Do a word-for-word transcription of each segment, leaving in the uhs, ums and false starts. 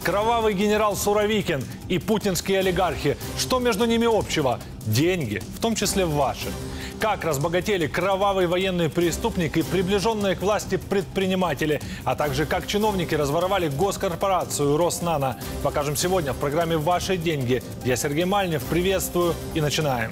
кровавый генерал Суровикин и путинские олигархи. Что между ними общего? Деньги, в том числе ваши. Как разбогатели кровавый военный преступник и приближенные к власти предприниматели, а также как чиновники разворовали госкорпорацию Роснано. Покажем сегодня в программе «Ваши деньги». Я Сергей Мальнев, приветствую и начинаем.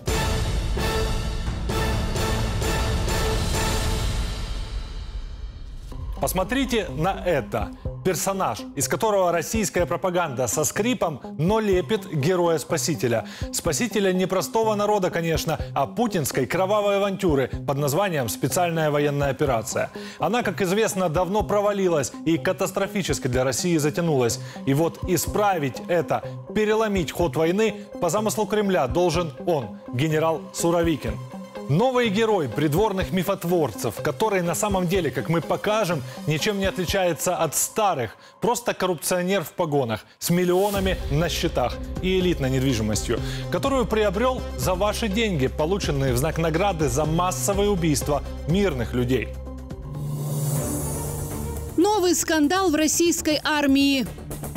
Посмотрите на это. Персонаж, из которого российская пропаганда со скрипом, но лепит героя-спасителя. Спасителя не простого народа, конечно, а путинской кровавой авантюры под названием «Специальная военная операция». Она, как известно, давно провалилась и катастрофически для России затянулась. И вот исправить это, переломить ход войны, по замыслу Кремля должен он, генерал Суровикин. Новый герой придворных мифотворцев, который на самом деле, как мы покажем, ничем не отличается от старых. Просто коррупционер в погонах, с миллионами на счетах и элитной недвижимостью, которую приобрел за ваши деньги, полученные в знак награды за массовые убийства мирных людей. Новый скандал в российской армии.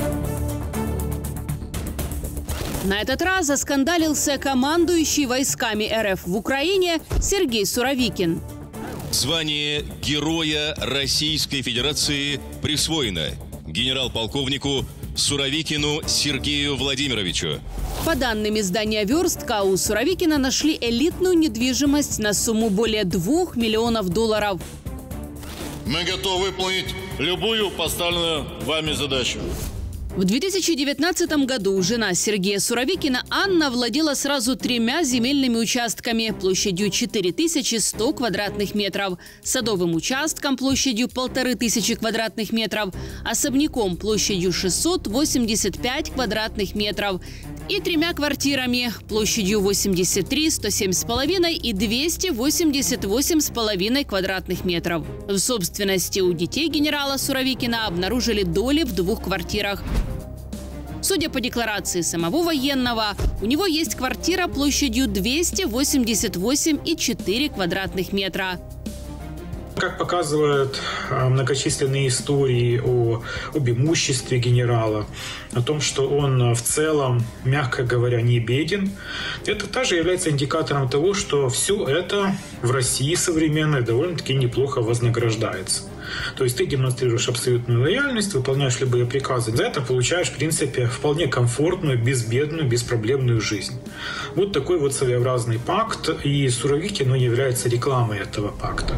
На этот раз оскандалился командующий войсками РФ в Украине Сергей Суровикин. Звание Героя Российской Федерации присвоено генерал-полковнику Суровикину Сергею Владимировичу. По данным издания «Верстка», у Суровикина нашли элитную недвижимость на сумму более двух миллионов долларов. Мы готовы выполнить любую поставленную вами задачу. В две тысячи девятнадцатом году жена Сергея Суровикина Анна владела сразу тремя земельными участками площадью четыре тысячи сто квадратных метров, садовым участком площадью полторы тысячи квадратных метров, особняком площадью шестьсот восемьдесят пять квадратных метров и тремя квартирами площадью восемьдесят три, сто семь с половиной и двести восемьдесят восемь с половиной квадратных метров. В собственности у детей генерала Суровикина обнаружили доли в двух квартирах. Судя по декларации самого военного, у него есть квартира площадью двести восемьдесят восемь и четыре квадратных метра. Как показывают многочисленные истории о, об имуществе генерала, о том, что он в целом, мягко говоря, не беден, это также является индикатором того, что все это в России современной довольно-таки неплохо вознаграждается. То есть ты демонстрируешь абсолютную лояльность, выполняешь любые приказы, за это получаешь, в принципе, вполне комфортную, безбедную, беспроблемную жизнь. Вот такой вот своеобразный пакт, и Суровикин, ну, является рекламой этого пакта.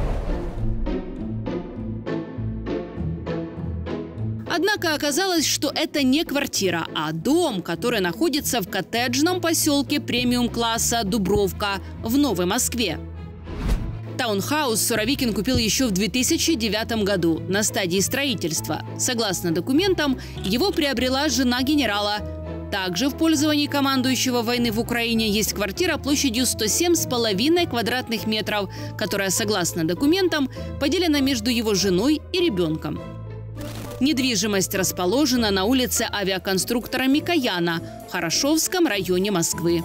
Однако оказалось, что это не квартира, а дом, который находится в коттеджном поселке премиум-класса Дубровка в Новой Москве. Таунхаус Суровикин купил еще в две тысячи девятом году на стадии строительства. Согласно документам, его приобрела жена генерала. Также в пользовании командующего войны в Украине есть квартира площадью сто семь с половиной квадратных метров, которая, согласно документам, поделена между его женой и ребенком. Недвижимость расположена на улице авиаконструктора Микояна в Хорошевском районе Москвы.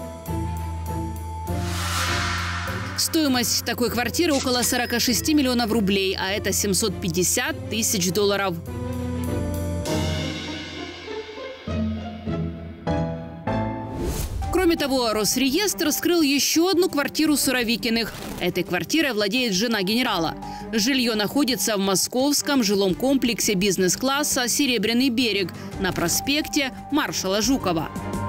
Стоимость такой квартиры около сорока шести миллионов рублей, а это семьсот пятьдесят тысяч долларов. Кроме того, Росреестр скрыл еще одну квартиру Суровикиных. Этой квартирой владеет жена генерала. Жилье находится в московском жилом комплексе бизнес-класса «Серебряный берег» на проспекте Маршала Жукова.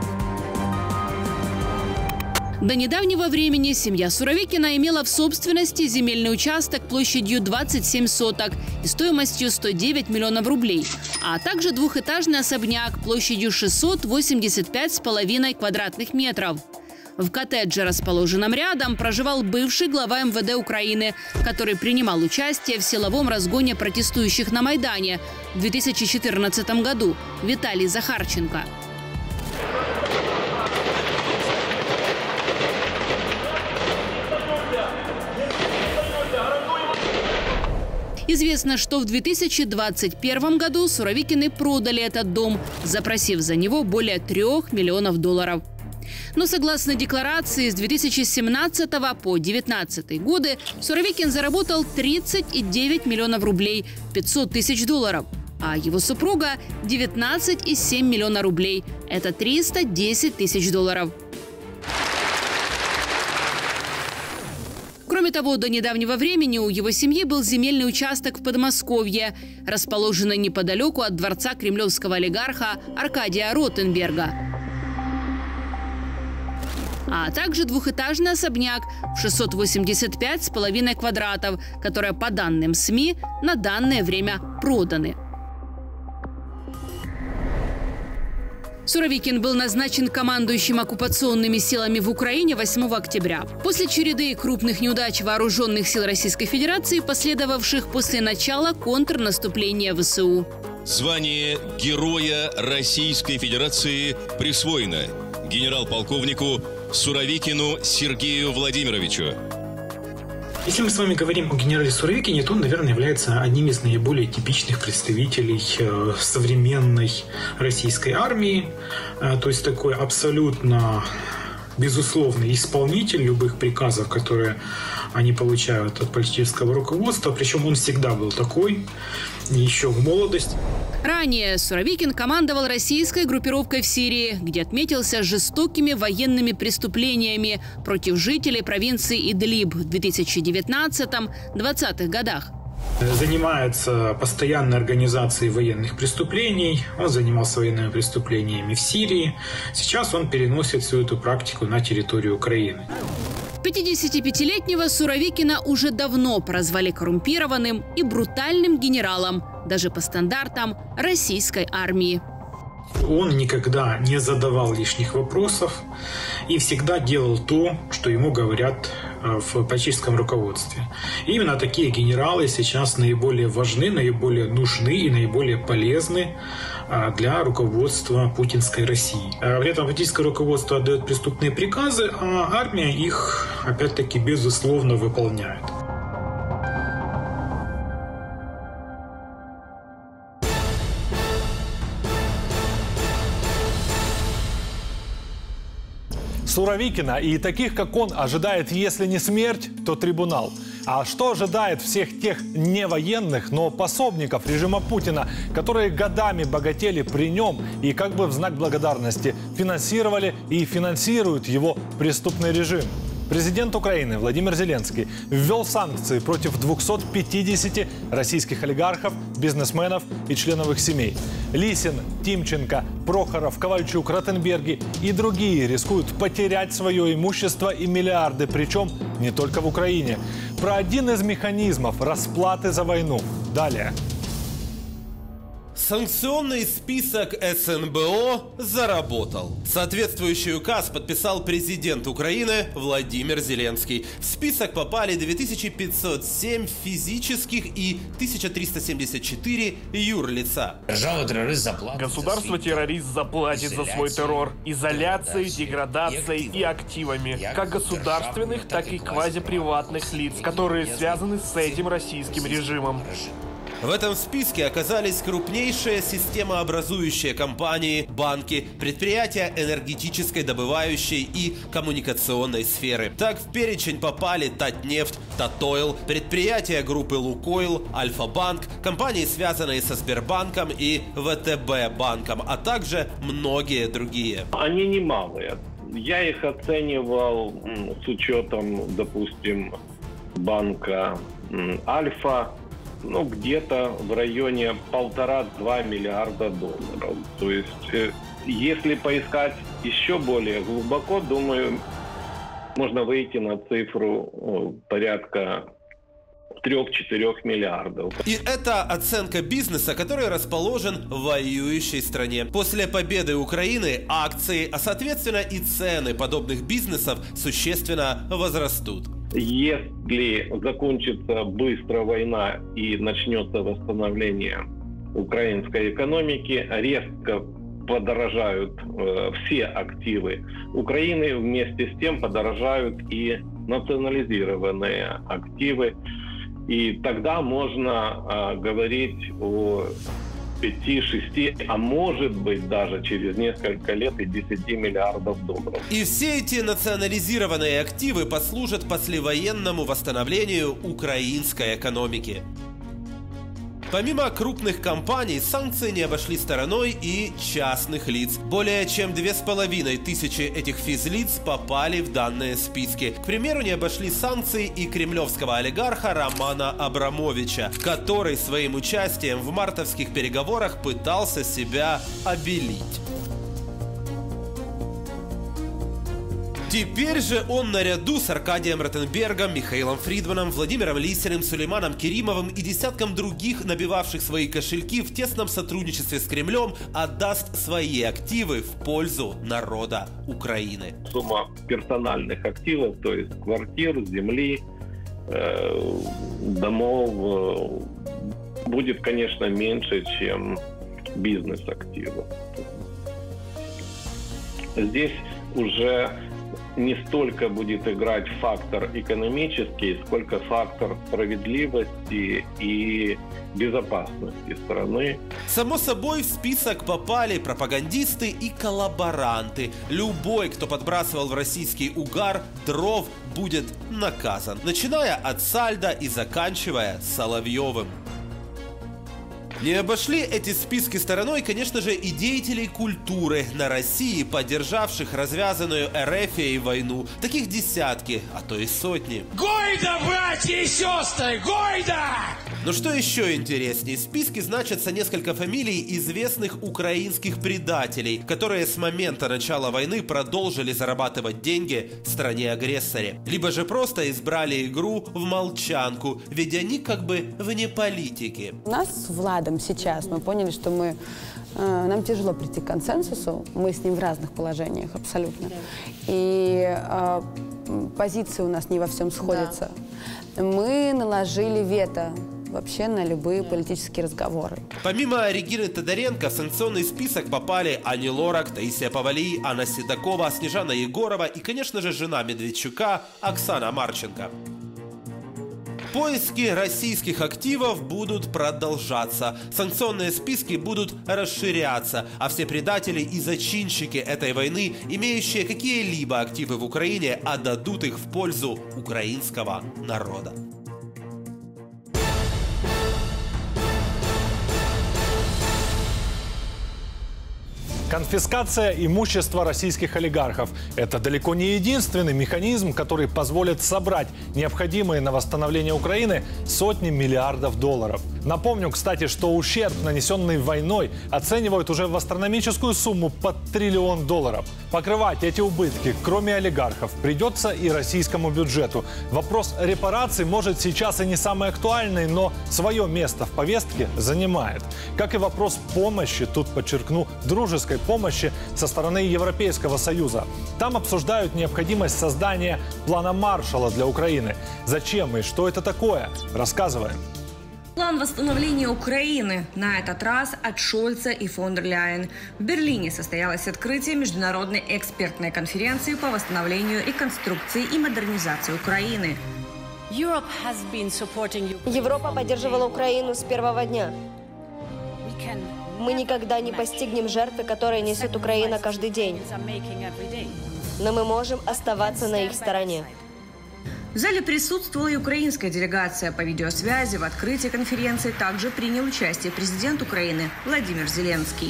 До недавнего времени семья Суровикина имела в собственности земельный участок площадью двадцать семь соток и стоимостью сто девять миллионов рублей, а также двухэтажный особняк площадью шестьсот восемьдесят пять с половиной квадратных метров. В коттедже, расположенном рядом, проживал бывший глава эм вэ дэ Украины, который принимал участие в силовом разгоне протестующих на Майдане в две тысячи четырнадцатом году Виталий Захарченко. Известно, что в две тысячи двадцать первом году Суровикины продали этот дом, запросив за него более трех миллионов долларов. Но согласно декларации, с две тысячи семнадцатого по две тысячи девятнадцатый годы Суровикин заработал тридцать девять миллионов рублей, пятьсот тысяч долларов. а его супруга – девятнадцать целых семь десятых миллиона рублей. Это триста десять тысяч долларов. Кроме того, до недавнего времени у его семьи был земельный участок в Подмосковье, расположенный неподалеку от дворца кремлевского олигарха Аркадия Ротенберга. А также двухэтажный особняк в шестьсот восемьдесят пять с половиной квадратов, которые, по данным СМИ, на данное время проданы. Суровикин был назначен командующим оккупационными силами в Украине восьмого октября. После череды крупных неудач вооруженных сил Российской Федерации, последовавших после начала контрнаступления ВСУ. Звание Героя Российской Федерации присвоено генерал-полковнику Суровикину Сергею Владимировичу. Если мы с вами говорим о генерале Суровикине, то он, наверное, является одним из наиболее типичных представителей современной российской армии. То есть такой абсолютно безусловный исполнитель любых приказов, которые они получают от политического руководства. Причем он всегда был такой, еще в молодости. Ранее Суровикин командовал российской группировкой в Сирии, где отметился жестокими военными преступлениями против жителей провинции Идлиб в две тысячи девятнадцатом — двадцатых годах. Занимается постоянной организацией военных преступлений. Он занимался военными преступлениями в Сирии. Сейчас он переносит всю эту практику на территорию Украины. пятидесятипятилетнего Суровикина уже давно прозвали коррумпированным и брутальным генералом, даже по стандартам российской армии. Он никогда не задавал лишних вопросов и всегда делал то, что ему говорят в политическом руководстве. И именно такие генералы сейчас наиболее важны, наиболее нужны и наиболее полезны для руководства путинской России. При этом политическое руководство отдает преступные приказы, а армия их, опять-таки, безусловно выполняет. Суровикина и таких, как он, ожидает, если не смерть, то трибунал. А что ожидает всех тех невоенных, но пособников режима Путина, которые годами богатели при нем и как бы в знак благодарности финансировали и финансируют его преступный режим? Президент Украины Владимир Зеленский ввел санкции против двухсот пятидесяти российских олигархов, бизнесменов и членов их семей. Лисин, Тимченко, Прохоров, Ковальчук, Ротенберги и другие рискуют потерять свое имущество и миллиарды, причем не только в Украине. Про один из механизмов расплаты за войну. Далее. Санкционный список эс эн бэ о заработал. Соответствующий указ подписал президент Украины Владимир Зеленский. В список попали две тысячи пятьсот семь физических и тысяча триста семьдесят четыре юрлица. Государство-террорист заплатит за свой террор изоляцией, деградацией и активами, как государственных, так и квазиприватных лиц, которые связаны с этим российским режимом. В этом списке оказались крупнейшие системообразующие компании, банки, предприятия энергетической, добывающей и коммуникационной сферы. Так в перечень попали Татнефть, Татойл, предприятия группы Лукойл, Альфа-банк, компании, связанные со Сбербанком и вэ тэ бэ банком, а также многие другие. Они немалые. Я их оценивал с учетом, допустим, банка Альфа, ну, где-то в районе полтора-два миллиарда долларов. То есть, если поискать еще более глубоко, думаю, можно выйти на цифру порядка трёх-четырёх миллиардов. И это оценка бизнеса, который расположен в воюющей стране. После победы Украины акции, а соответственно и цены подобных бизнесов существенно возрастут. Если закончится быстро война и начнется восстановление украинской экономики, резко подорожают э, все активы Украины, вместе с тем подорожают и национализированные активы. И тогда можно э, говорить о пяти-шести, а может быть даже через несколько лет и десяти миллиардов долларов. И все эти национализированные активы послужат послевоенному восстановлению украинской экономики. Помимо крупных компаний, санкции не обошли стороной и частных лиц. Более чем две с половиной тысячи этих физлиц попали в данные списки. К примеру, не обошли санкции и кремлевского олигарха Романа Абрамовича, который своим участием в мартовских переговорах пытался себя обелить. Теперь же он наряду с Аркадием Ротенбергом, Михаилом Фридманом, Владимиром Лисиным, Сулейманом Керимовым и десятком других, набивавших свои кошельки в тесном сотрудничестве с Кремлем, отдаст свои активы в пользу народа Украины. Сумма персональных активов, то есть квартир, земли, э, домов, э, будет, конечно, меньше, чем бизнес-активов. Здесь уже не столько будет играть фактор экономический, сколько фактор справедливости и безопасности страны. Само собой, в список попали пропагандисты и коллаборанты. Любой, кто подбрасывал в российский угар дров, будет наказан, начиная от Сальдо и заканчивая Соловьевым. Не обошли эти списки стороной, конечно же, и деятелей культуры на России, поддержавших развязанную РФ войну. Таких десятки, а то и сотни. Гойда, братья и сестры, гойда! Но что еще интереснее, в списке значатся несколько фамилий известных украинских предателей, которые с момента начала войны продолжили зарабатывать деньги в стране-агрессоре. Либо же просто избрали игру в молчанку, ведь они как бы вне политики. У нас с Владом сейчас мы поняли, что мы, э, нам тяжело прийти к консенсусу, мы с ним в разных положениях абсолютно. И э, позиции у нас не во всем сходятся. Да. Мы наложили вето вообще на любые политические разговоры. Помимо Регины Тодоренко в санкционный список попали Ани Лорак, Таисия Повалий, Анна Седокова, Снежана Егорова и, конечно же, жена Медведчука Оксана Марченко. Поиски российских активов будут продолжаться, санкционные списки будут расширяться, а все предатели и зачинщики этой войны, имеющие какие-либо активы в Украине, отдадут их в пользу украинского народа. Конфискация имущества российских олигархов – это далеко не единственный механизм, который позволит собрать необходимые на восстановление Украины сотни миллиардов долларов. Напомню, кстати, что ущерб, нанесенный войной, оценивают уже в астрономическую сумму под триллион долларов. Покрывать эти убытки, кроме олигархов, придется и российскому бюджету. Вопрос репараций, может, сейчас и не самый актуальный, но свое место в повестке занимает. Как и вопрос помощи, тут подчеркну, дружеской помощи со стороны Европейского Союза. Там обсуждают необходимость создания плана Маршалла для Украины. Зачем и что это такое? Рассказываем. План восстановления Украины. На этот раз от Шольца и фон дер Ляйен. В Берлине состоялось открытие международной экспертной конференции по восстановлению, реконструкции и модернизации Украины. Европа поддерживала Украину с первого дня. Мы никогда не постигнем жертвы, которые несет Украина каждый день. Но мы можем оставаться на их стороне. В зале присутствовала и украинская делегация. По видеосвязи в открытии конференции также принял участие президент Украины Владимир Зеленский.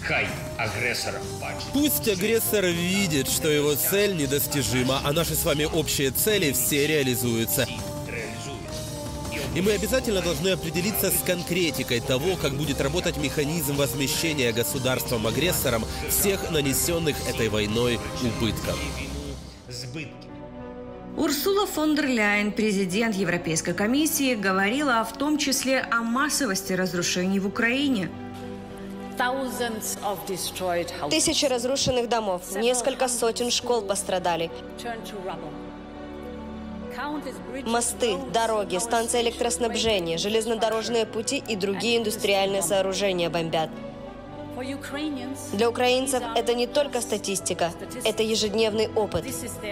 Пусть агрессор видит, что его цель недостижима, а наши с вами общие цели все реализуются. И мы обязательно должны определиться с конкретикой того, как будет работать механизм возмещения государством-агрессором всех нанесенных этой войной убытков. Урсула фон дер Ляйен, президент Европейской комиссии, говорила в том числе о массовости разрушений в Украине. Тысячи разрушенных домов, несколько сотен школ пострадали. Мосты, дороги, станции электроснабжения, железнодорожные пути и другие индустриальные сооружения бомбят. Для украинцев это не только статистика, это ежедневный опыт.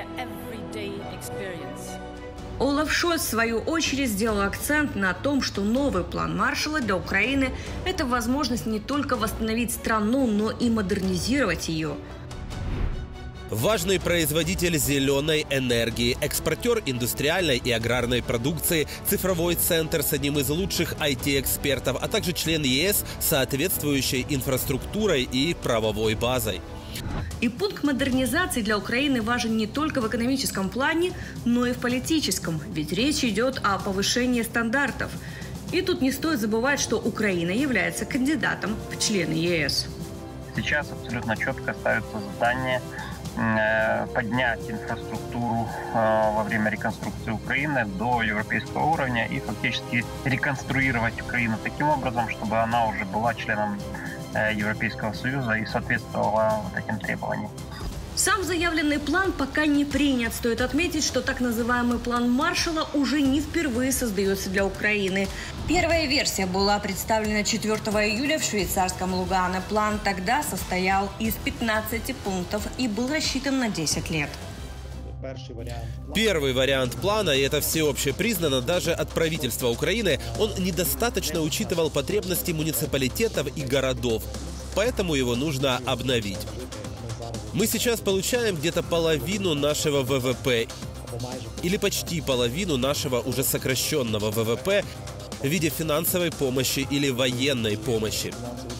Олаф Шольц, в свою очередь, сделал акцент на том, что новый план Маршалла для Украины – это возможность не только восстановить страну, но и модернизировать ее. Важный производитель зеленой энергии, экспортер индустриальной и аграрной продукции, цифровой центр с одним из лучших ай ти-экспертов, а также член ЕС с соответствующей инфраструктурой и правовой базой. И пункт модернизации для Украины важен не только в экономическом плане, но и в политическом. Ведь речь идет о повышении стандартов. И тут не стоит забывать, что Украина является кандидатом в члены ЕС. Сейчас абсолютно четко ставится задание поднять инфраструктуру во время реконструкции Украины до европейского уровня и фактически реконструировать Украину таким образом, чтобы она уже была членом Европейского Союза и соответствовала вот этим требованиям. Сам заявленный план пока не принят. Стоит отметить, что так называемый план Маршалла уже не впервые создается для Украины. Первая версия была представлена четвёртого июля в швейцарском Лугано. План тогда состоял из пятнадцати пунктов и был рассчитан на десять лет. Первый вариант плана, и это всеобще признано даже от правительства Украины, он недостаточно учитывал потребности муниципалитетов и городов. Поэтому его нужно обновить. Мы сейчас получаем где-то половину нашего вэ вэ пэ или почти половину нашего уже сокращенного вэ вэ пэ в виде финансовой помощи или военной помощи.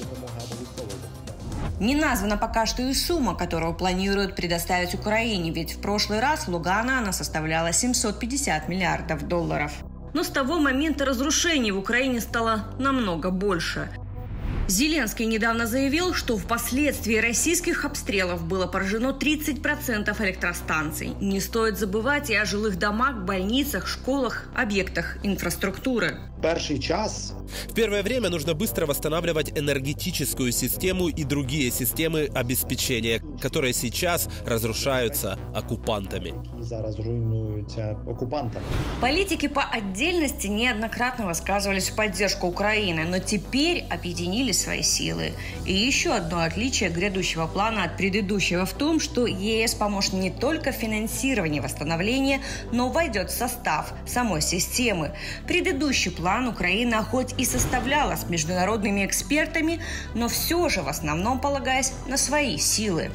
Не названа пока что и сумма, которую планируют предоставить Украине, ведь в прошлый раз в Лугано она составляла семьсот пятьдесят миллиардов долларов. Но с того момента разрушений в Украине стало намного больше. Зеленский недавно заявил, что впоследствии российских обстрелов было поражено тридцать процентов электростанций. Не стоит забывать и о жилых домах, больницах, школах, объектах инфраструктуры. Первый час. В первое время нужно быстро восстанавливать энергетическую систему и другие системы обеспечения, которые сейчас разрушаются оккупантами. Политики по отдельности неоднократно высказывались в поддержку Украины, но теперь объединили свои силы. И еще одно отличие грядущего плана от предыдущего в том, что ЕС поможет не только в финансировании восстановления, но войдет в состав самой системы. Предыдущий план Украина хоть и составляла с международными экспертами, но все же в основном полагаясь на свои силы.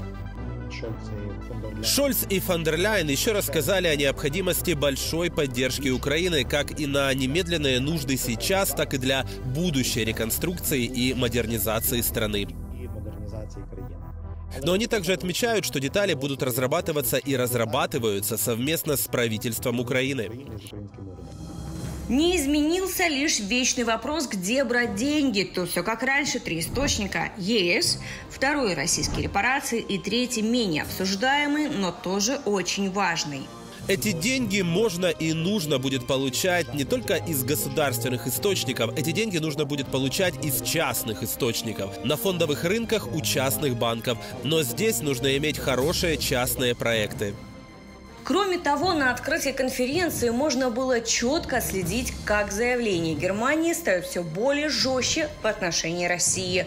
Шольц и фон дер Ляйен еще рассказали о необходимости большой поддержки Украины как и на немедленные нужды сейчас, так и для будущей реконструкции и модернизации страны. Но они также отмечают, что детали будут разрабатываться и разрабатываются совместно с правительством Украины. Не изменился лишь вечный вопрос, где брать деньги. Тут все как раньше. Три источника: ЕС, второй — российские репарации и третий — менее обсуждаемый, но тоже очень важный. Эти деньги можно и нужно будет получать не только из государственных источников. Эти деньги нужно будет получать из частных источников. На фондовых рынках у частных банков. Но здесь нужно иметь хорошие частные проекты. Кроме того, на открытии конференции можно было четко следить, как заявления Германии стают все более жестче в отношении России.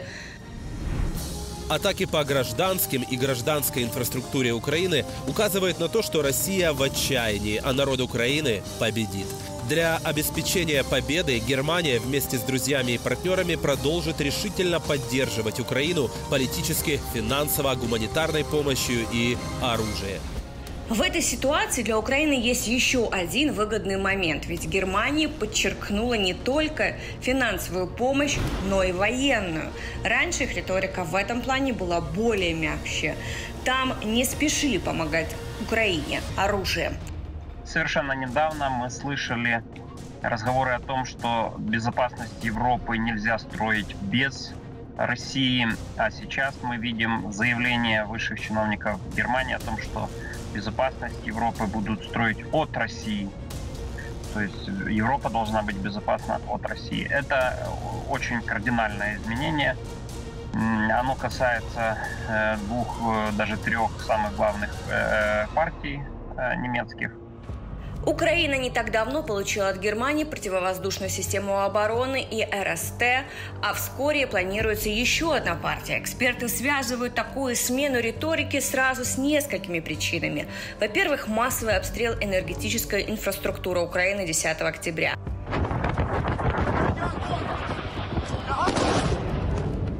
Атаки по гражданским и гражданской инфраструктуре Украины указывают на то, что Россия в отчаянии, а народ Украины победит. Для обеспечения победы Германия вместе с друзьями и партнерами продолжит решительно поддерживать Украину политически, финансово, гуманитарной помощью и оружием. В этой ситуации для Украины есть еще один выгодный момент. Ведь Германия подчеркнула не только финансовую помощь, но и военную. Раньше их риторика в этом плане была более мягче. Там не спешили помогать Украине оружием. Совершенно недавно мы слышали разговоры о том, что безопасность Европы нельзя строить без России. А сейчас мы видим заявление высших чиновников Германии о том, что безопасность Европы будут строить от России. То есть Европа должна быть безопасна от России. Это очень кардинальное изменение. Оно касается двух, даже трех самых главных партий немецких. Украина не так давно получила от Германии противовоздушную систему обороны и эр эс тэ, а вскоре планируется еще одна партия. Эксперты связывают такую смену риторики сразу с несколькими причинами. Во-первых, массовый обстрел энергетической инфраструктуры Украины десятого октября. По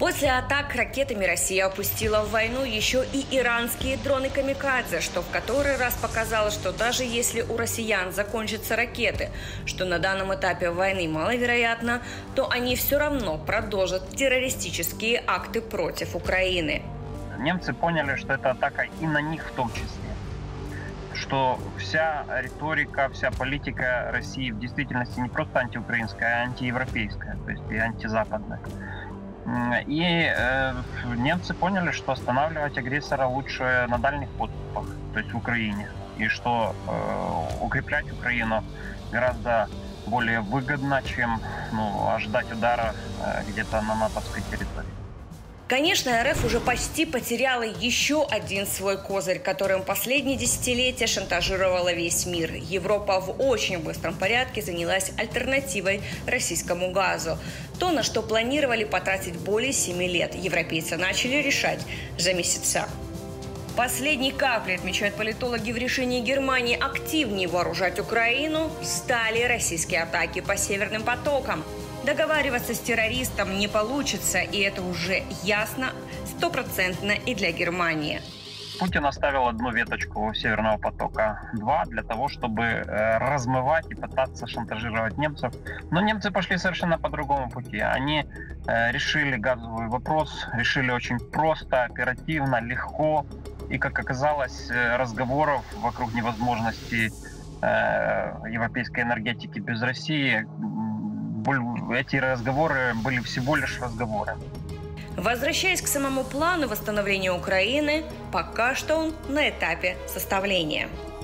После атак ракетами Россия опустила в войну еще и иранские дроны «Камикадзе», что в который раз показало, что даже если у россиян закончатся ракеты, что на данном этапе войны маловероятно, то они все равно продолжат террористические акты против Украины. Немцы поняли, что это атака и на них в том числе. Что вся риторика, вся политика России в действительности не просто антиукраинская, а антиевропейская, то есть и антизападная. И э, немцы поняли, что останавливать агрессора лучше на дальних подступах, то есть в Украине. И что э, укреплять Украину гораздо более выгодно, чем ну, ожидать удара э, где-то на натовской территории. Конечно, РФ уже почти потеряла еще один свой козырь, которым последние десятилетия шантажировала весь мир. Европа в очень быстром порядке занялась альтернативой российскому газу. То, на что планировали потратить более семи лет, европейцы начали решать за месяца. Последней каплей, отмечают политологи, в решении Германии активнее вооружать Украину стали российские атаки по северным потокам. Договариваться с террористом не получится, и это уже ясно стопроцентно и для Германии. Путин оставил одну веточку Северного потока-два для того, чтобы э, размывать и пытаться шантажировать немцев. Но немцы пошли совершенно по другому пути. Они э, решили газовый вопрос, решили очень просто, оперативно, легко. И, как оказалось, э, разговоров вокруг невозможности э, европейской энергетики без России, эти разговоры были всего лишь разговоры. Возвращаясь к самому плану восстановления Украины, пока что он на этапе составления.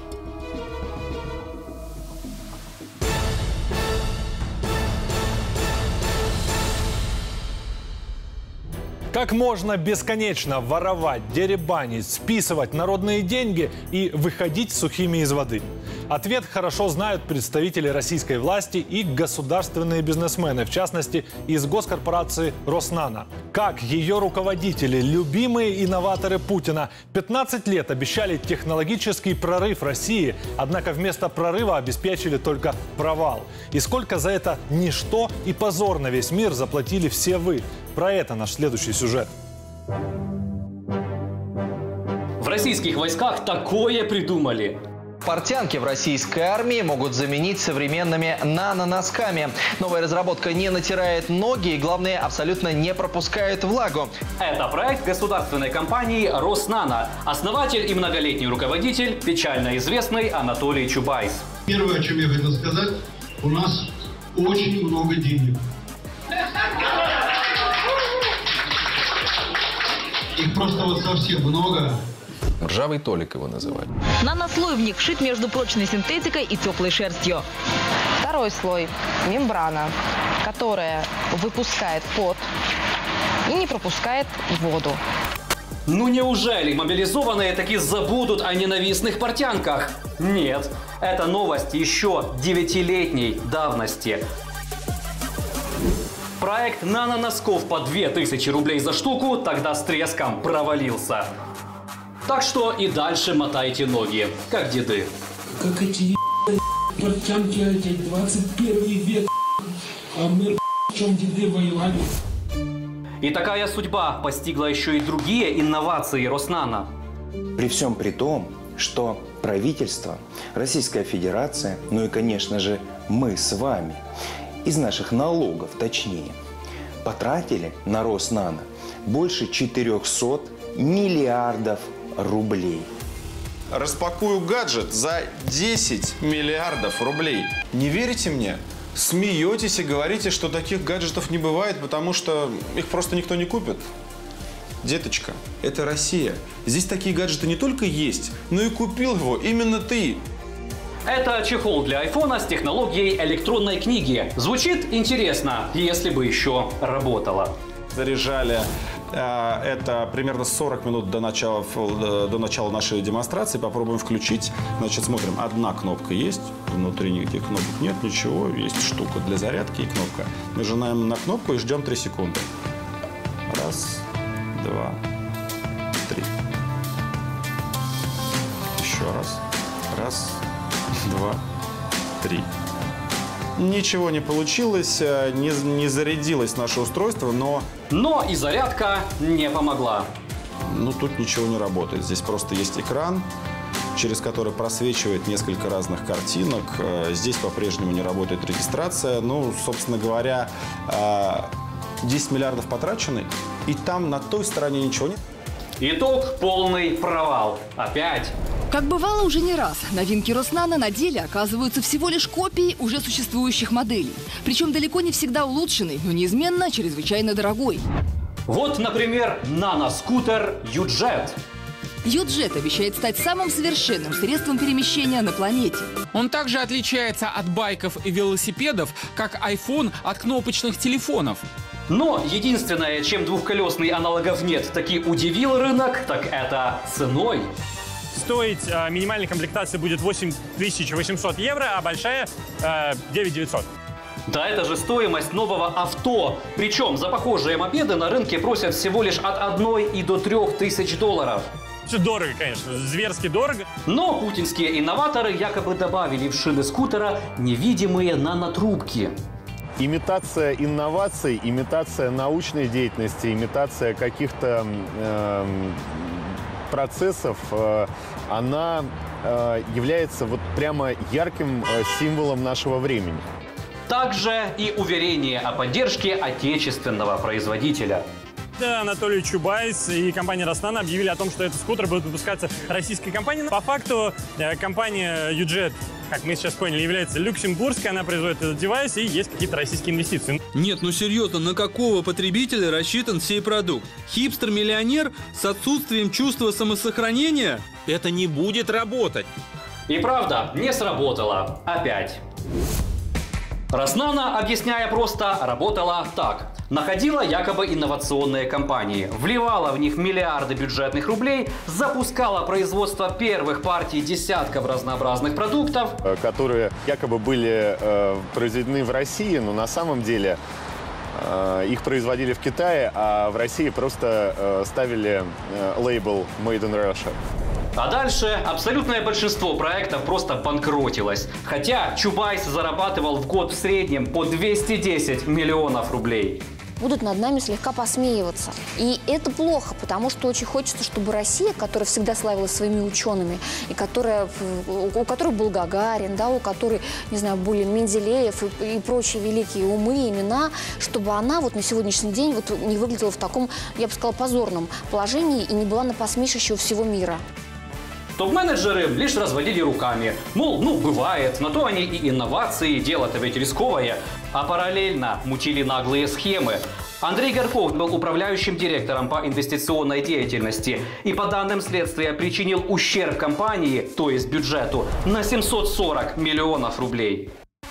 Как можно бесконечно воровать, деребанить, списывать народные деньги и выходить сухими из воды? Ответ хорошо знают представители российской власти и государственные бизнесмены, в частности, из госкорпорации «Роснано». Как ее руководители, любимые инноваторы Путина, пятнадцать лет обещали технологический прорыв России, однако вместо прорыва обеспечили только провал. И сколько за это ничто и позор на весь мир заплатили все вы? Про это наш следующий сюжет. В российских войсках такое придумали. Портянки в российской армии могут заменить современными наноносками. Новая разработка не натирает ноги и, главное, абсолютно не пропускает влагу. Это проект государственной компании «Роснано». Основатель и многолетний руководитель печально известный Анатолий Чубайс. Первое, о чем я хотел сказать, у нас очень много денег. Их просто вот совсем много. Ржавый Толик его называют. Нанослой в них вшит между прочной синтетикой и теплой шерстью. Второй слой – мембрана, которая выпускает пот и не пропускает воду. Ну неужели мобилизованные таки забудут о ненавистных портянках? Нет, это новость еще девятилетней давности. Проект наноносков по две тысячи рублей за штуку тогда с треском провалился. Так что и дальше мотайте ноги, как деды. Как эти портянки, эти двадцать первый век, а мы в чем деды воевали. И такая судьба постигла еще и другие инновации Роснано. При всем при том, что правительство, Российская Федерация, ну и, конечно же, мы с вами, из наших налогов, точнее, потратили на Роснано больше четырёхсот миллиардов рублей. Распакую гаджет за десять миллиардов рублей. Не верите мне? Смеетесь и говорите, что таких гаджетов не бывает, потому что их просто никто не купит. Деточка, это Россия. Здесь такие гаджеты не только есть, но и купил его именно ты. Это чехол для айфона с технологией электронной книги. Звучит интересно, если бы еще работало. Заряжали э, это примерно сорок минут до начала, до начала нашей демонстрации. Попробуем включить. Значит, смотрим. Одна кнопка есть. Внутри нигде кнопок нет, ничего. Есть штука для зарядки и кнопка. Нажимаем на кнопку и ждем три секунды. Раз, два, три. Еще раз. Раз, два, три. Ничего не получилось, не, не зарядилось наше устройство, но... Но и зарядка не помогла. Ну, тут ничего не работает. Здесь просто есть экран, через который просвечивает несколько разных картинок. Здесь по-прежнему не работает регистрация. Ну, собственно говоря, десять миллиардов потрачены, и там на той стороне ничего нет. Итог – полный провал. Опять. Как бывало уже не раз, новинки Роснано на деле оказываются всего лишь копией уже существующих моделей. Причем далеко не всегда улучшенной, но неизменно чрезвычайно дорогой. Вот, например, наноскутер Юджет. Юджет обещает стать самым совершенным средством перемещения на планете. Он также отличается от байков и велосипедов, как iPhone от кнопочных телефонов. Но единственное, чем двухколесный аналогов нет, таки удивил рынок, так это ценой. Стоить э, минимальной комплектации будет восемь тысяч восемьсот евро, а большая э, девять тысяч девятьсот. Да это же стоимость нового авто. Причем за похожие мопеды на рынке просят всего лишь от одной и до трех тысяч долларов. Все дорого, конечно, зверски дорого. Но путинские инноваторы якобы добавили в шины скутера невидимые нанотрубки. Имитация инноваций, имитация научной деятельности, имитация каких-то э, процессов, э, она э, является вот прямо ярким э, символом нашего времени. Также и уверение о поддержке отечественного производителя. Анатолий Чубайс и компания Роснано объявили о том, что этот скутер будет выпускаться российской компанией. По факту компания Юджет, как мы сейчас поняли, является люксембургской, она производит этот девайс и есть какие-то российские инвестиции. Нет, ну серьезно, на какого потребителя рассчитан сей продукт? Хипстер-миллионер с отсутствием чувства самосохранения? Это не будет работать. И правда, не сработало. Опять. Роснано, объясняя просто, работала так. Находила якобы инновационные компании, вливала в них миллиарды бюджетных рублей, запускала производство первых партий десятков разнообразных продуктов, которые якобы были э, произведены в России, но на самом деле э, их производили в Китае, а в России просто э, ставили э, лейбл «Made in Russia». А дальше абсолютное большинство проектов просто банкротилось. Хотя Чубайс зарабатывал в год в среднем по двести десять миллионов рублей. Будут над нами слегка посмеиваться. И это плохо, потому что очень хочется, чтобы Россия, которая всегда славилась своими учеными, и которая, у которой был Гагарин, да, у которой, не знаю, были Менделеев и, и прочие великие умы, имена, чтобы она вот на сегодняшний день вот не выглядела в таком, я бы сказала, позорном положении и не была на посмешище у всего мира. Топ-менеджеры лишь разводили руками. Мол, ну бывает, на то они и инновации, дело-то ведь рисковое. А параллельно мутили наглые схемы. Андрей Горьков был управляющим директором по инвестиционной деятельности и по данным следствия причинил ущерб компании, то есть бюджету, на семьсот сорок миллионов рублей.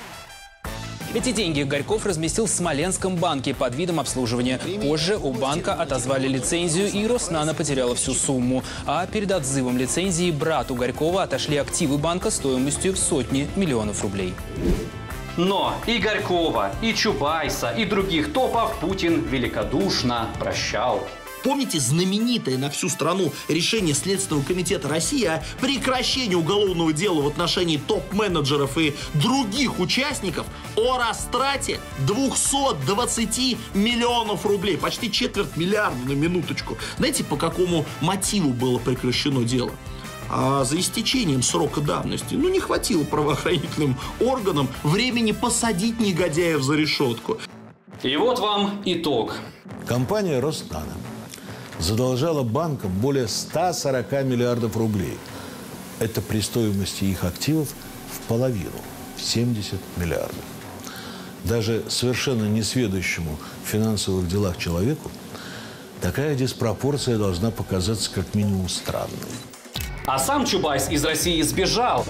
Эти деньги Горьков разместил в Смоленском банке под видом обслуживания. Позже у банка отозвали лицензию, и Роснано потеряла всю сумму. А перед отзывом лицензии брату Горькова отошли активы банка стоимостью в сотни миллионов рублей. Но и Горькова, и Чубайса, и других топов Путин великодушно прощал. Помните знаменитое на всю страну решение Следственного комитета России о прекращении уголовного дела в отношении топ-менеджеров и других участников о растрате двухсот двадцати миллионов рублей, почти четверть миллиарда на минуточку. Знаете, по какому мотиву было прекращено дело? А за истечением срока давности. Ну, не хватило правоохранительным органам времени посадить негодяев за решетку. И вот вам итог. Компания Роснано задолжала банкам более ста сорока миллиардов рублей. Это при стоимости их активов в половину, в семьдесят миллиардов. Даже совершенно несведущему в финансовых делах человеку такая диспропорция должна показаться как минимум странной. А сам Чубайс из России сбежал.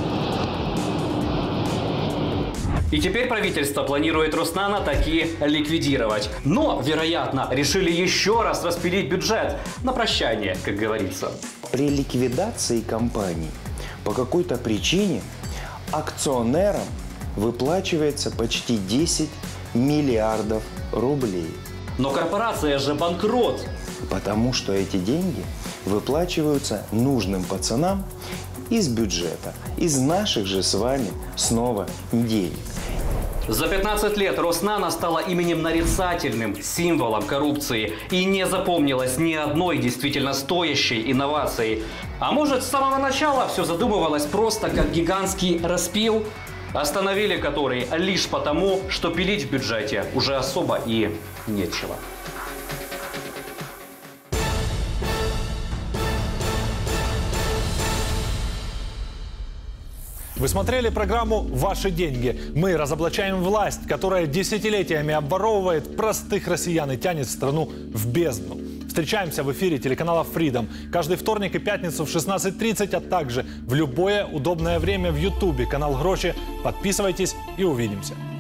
И теперь правительство планирует Роснано таки ликвидировать. Но, вероятно, решили еще раз распилить бюджет на прощание, как говорится. При ликвидации компании по какой-то причине акционерам выплачивается почти десять миллиардов рублей. Но корпорация же банкрот. Потому что эти деньги выплачиваются нужным пацанам из бюджета, из наших же с вами снова денег. За пятнадцать лет Роснано стала именем нарицательным, символом коррупции. И не запомнилось ни одной действительно стоящей инновации. А может, с самого начала все задумывалось просто как гигантский распил, остановили который лишь потому, что пилить в бюджете уже особо и нечего. Вы смотрели программу «Ваши деньги». Мы разоблачаем власть, которая десятилетиями обворовывает простых россиян и тянет страну в бездну. Встречаемся в эфире телеканала Freedom каждый вторник и пятницу в шестнадцать тридцать, а также в любое удобное время в Ютубе. Канал Гроши. Подписывайтесь и увидимся.